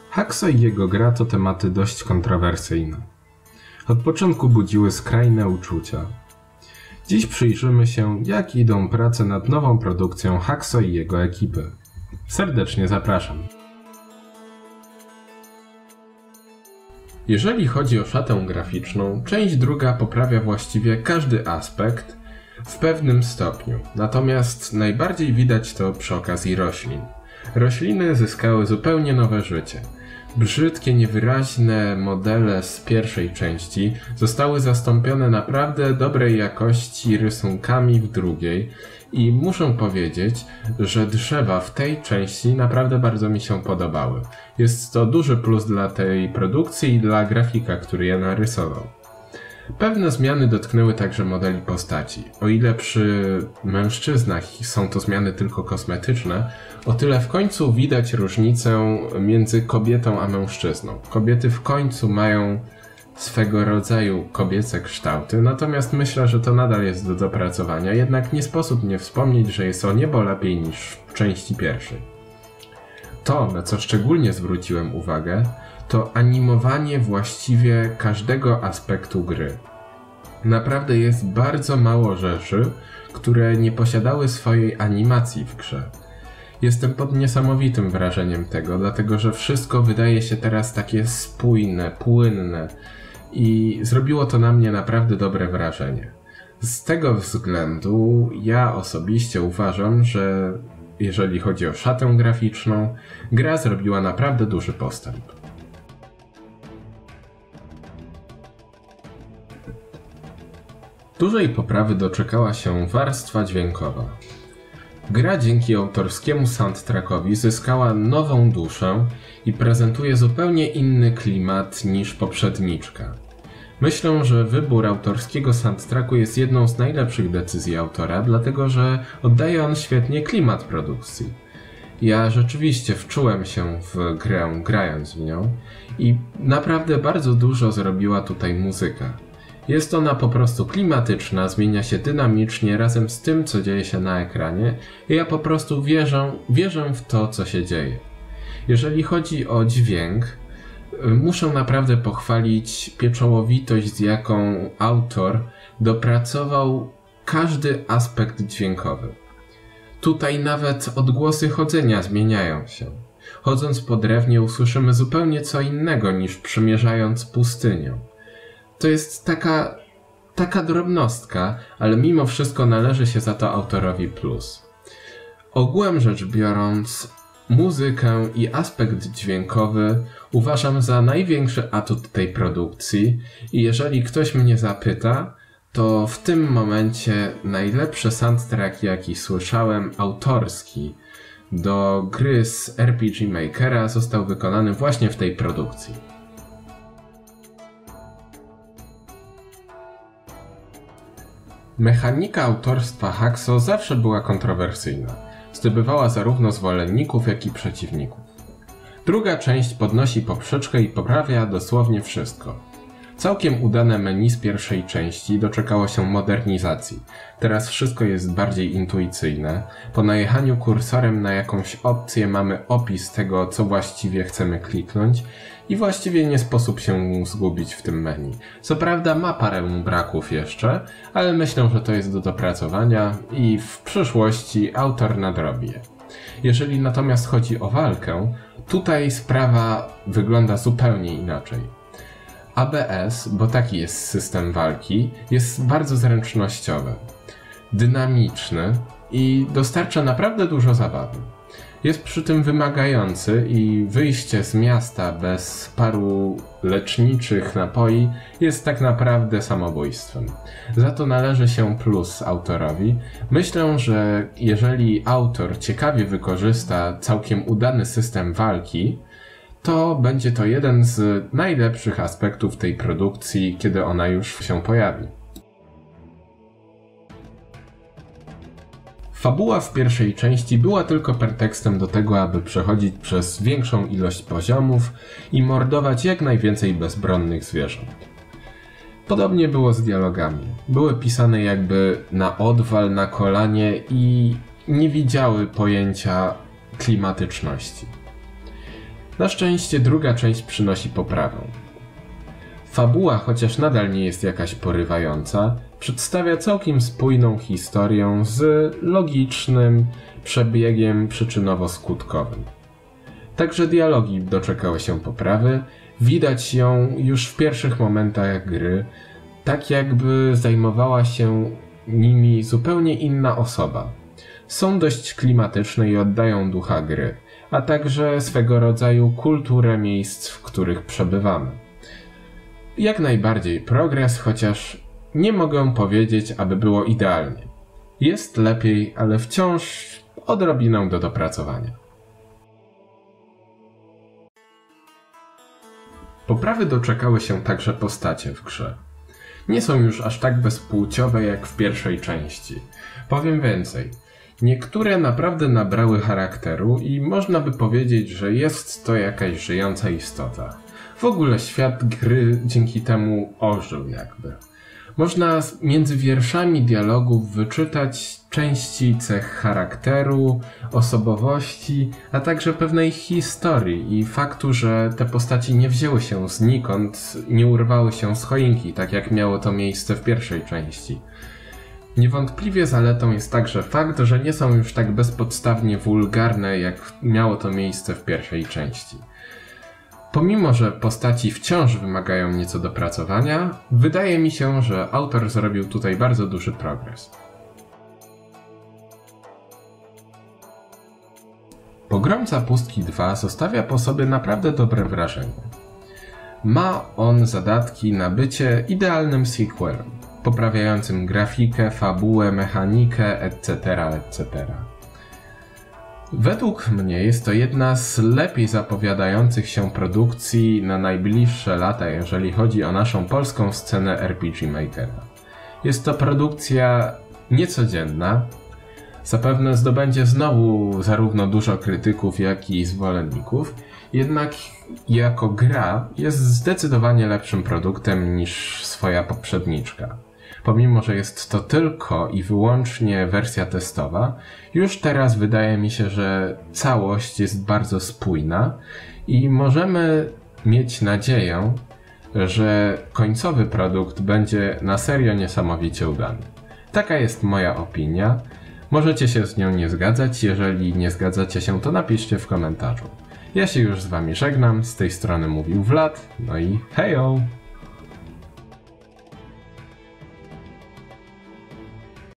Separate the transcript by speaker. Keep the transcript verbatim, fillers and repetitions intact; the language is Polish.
Speaker 1: Haxo i jego gra to tematy dość kontrowersyjne. Od początku budziły skrajne uczucia. Dziś przyjrzymy się, jak idą prace nad nową produkcją Haxo i jego ekipy. Serdecznie zapraszam. Jeżeli chodzi o szatę graficzną, część druga poprawia właściwie każdy aspekt w pewnym stopniu, natomiast najbardziej widać to przy okazji roślin. Rośliny zyskały zupełnie nowe życie. Brzydkie, niewyraźne modele z pierwszej części zostały zastąpione naprawdę dobrej jakości rysunkami w drugiej i muszę powiedzieć, że drzewa w tej części naprawdę bardzo mi się podobały. Jest to duży plus dla tej produkcji i dla grafika, który je narysował. Pewne zmiany dotknęły także modeli postaci. O ile przy mężczyznach są to zmiany tylko kosmetyczne, o tyle w końcu widać różnicę między kobietą a mężczyzną. Kobiety w końcu mają swego rodzaju kobiece kształty, natomiast myślę, że to nadal jest do dopracowania, jednak nie sposób nie wspomnieć, że jest o niebo lepiej niż w części pierwszej. To, na co szczególnie zwróciłem uwagę, to animowanie właściwie każdego aspektu gry. Naprawdę jest bardzo mało rzeczy, które nie posiadały swojej animacji w grze. Jestem pod niesamowitym wrażeniem tego, dlatego że wszystko wydaje się teraz takie spójne, płynne i zrobiło to na mnie naprawdę dobre wrażenie. Z tego względu ja osobiście uważam, że jeżeli chodzi o szatę graficzną, gra zrobiła naprawdę duży postęp. Dużej poprawy doczekała się warstwa dźwiękowa. Gra dzięki autorskiemu soundtrackowi zyskała nową duszę i prezentuje zupełnie inny klimat niż poprzedniczka. Myślę, że wybór autorskiego soundtracku jest jedną z najlepszych decyzji autora, dlatego że oddaje on świetnie klimat produkcji. Ja rzeczywiście wczułem się w grę, grając w nią i naprawdę bardzo dużo zrobiła tutaj muzyka. Jest ona po prostu klimatyczna, zmienia się dynamicznie razem z tym, co dzieje się na ekranie i ja po prostu wierzę, wierzę w to, co się dzieje. Jeżeli chodzi o dźwięk, muszę naprawdę pochwalić pieczołowitość, z jaką autor dopracował każdy aspekt dźwiękowy. Tutaj nawet odgłosy chodzenia zmieniają się. Chodząc po drewnie usłyszymy zupełnie co innego niż przemierzając pustynią. To jest taka, taka drobnostka, ale mimo wszystko należy się za to autorowi plus. Ogółem rzecz biorąc, muzykę i aspekt dźwiękowy uważam za największy atut tej produkcji i jeżeli ktoś mnie zapyta, to w tym momencie najlepszy soundtrack, jaki słyszałem, autorski, do gry z R P G Makera został wykonany właśnie w tej produkcji. Mechanika autorstwa Haxo zawsze była kontrowersyjna. Zdobywała zarówno zwolenników, jak i przeciwników. Druga część podnosi poprzeczkę i poprawia dosłownie wszystko. Całkiem udane menu z pierwszej części doczekało się modernizacji. Teraz wszystko jest bardziej intuicyjne. Po najechaniu kursorem na jakąś opcję mamy opis tego, co właściwie chcemy kliknąć i właściwie nie sposób się zgubić w tym menu. Co prawda ma parę braków jeszcze, ale myślę, że to jest do dopracowania i w przyszłości autor nadrobi je. Jeżeli natomiast chodzi o walkę, tutaj sprawa wygląda zupełnie inaczej. A B S, bo taki jest system walki, jest bardzo zręcznościowy, dynamiczny i dostarcza naprawdę dużo zabawy. Jest przy tym wymagający i wyjście z miasta bez paru leczniczych napoi jest tak naprawdę samobójstwem. Za to należy się plus autorowi. Myślę, że jeżeli autor ciekawie wykorzysta całkiem udany system walki, to będzie to jeden z najlepszych aspektów tej produkcji, kiedy ona już się pojawi. Fabuła w pierwszej części była tylko pretekstem do tego, aby przechodzić przez większą ilość poziomów i mordować jak najwięcej bezbronnych zwierząt. Podobnie było z dialogami. Były pisane jakby na odwal, na kolanie i nie widziały pojęcia klimatyczności. Na szczęście druga część przynosi poprawę. Fabuła, chociaż nadal nie jest jakaś porywająca, przedstawia całkiem spójną historię z logicznym przebiegiem przyczynowo-skutkowym. Także dialogi doczekały się poprawy, widać ją już w pierwszych momentach gry, tak jakby zajmowała się nimi zupełnie inna osoba. Są dość klimatyczne i oddają ducha gry, a także swego rodzaju kulturę miejsc, w których przebywamy. Jak najbardziej progres, chociaż nie mogę powiedzieć, aby było idealnie. Jest lepiej, ale wciąż odrobinę do dopracowania. Poprawy doczekały się także postacie w grze. Nie są już aż tak bezpłciowe jak w pierwszej części. Powiem więcej. Niektóre naprawdę nabrały charakteru i można by powiedzieć, że jest to jakaś żyjąca istota. W ogóle świat gry dzięki temu ożył jakby. Można między wierszami dialogów wyczytać części cech charakteru, osobowości, a także pewnej historii i faktu, że te postaci nie wzięły się znikąd, nie urwały się z choinki, tak jak miało to miejsce w pierwszej części. Niewątpliwie zaletą jest także fakt, że nie są już tak bezpodstawnie wulgarne, jak miało to miejsce w pierwszej części. Pomimo, że postaci wciąż wymagają nieco dopracowania, wydaje mi się, że autor zrobił tutaj bardzo duży progres. Pogromca Pustki dwa zostawia po sobie naprawdę dobre wrażenie. Ma on zadatki na bycie idealnym sequelem, poprawiającym grafikę, fabułę, mechanikę, et cetera, et cetera. Według mnie jest to jedna z lepiej zapowiadających się produkcji na najbliższe lata, jeżeli chodzi o naszą polską scenę R P G Makera. Jest to produkcja niecodzienna, zapewne zdobędzie znowu zarówno dużo krytyków, jak i zwolenników, jednak jako gra jest zdecydowanie lepszym produktem niż swoja poprzedniczka. Pomimo, że jest to tylko i wyłącznie wersja testowa, już teraz wydaje mi się, że całość jest bardzo spójna i możemy mieć nadzieję, że końcowy produkt będzie na serio niesamowicie udany. Taka jest moja opinia. Możecie się z nią nie zgadzać, jeżeli nie zgadzacie się, to napiszcie w komentarzu. Ja się już z wami żegnam, z tej strony mówił Vlad, no i hejo!